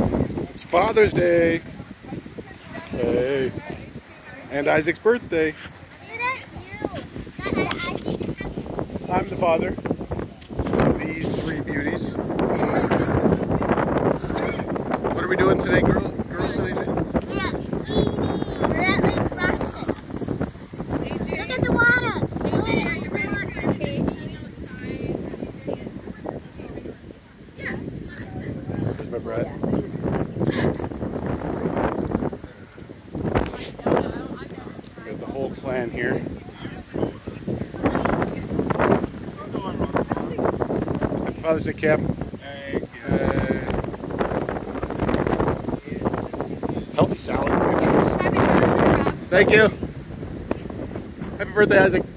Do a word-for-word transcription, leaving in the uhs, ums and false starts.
It's Father's Day. Hey. And Isaac's birthday. I'm the father of these three beauties. What are we doing today, girl, girls and A J? Yeah, we're at Lake Bronson. Look at the water. Look at the water. There's my bread. We got the whole clan here. Father's Day, Cap. Thank you. Uh, healthy salad. Good choice. Thank you. Happy birthday, Isaac.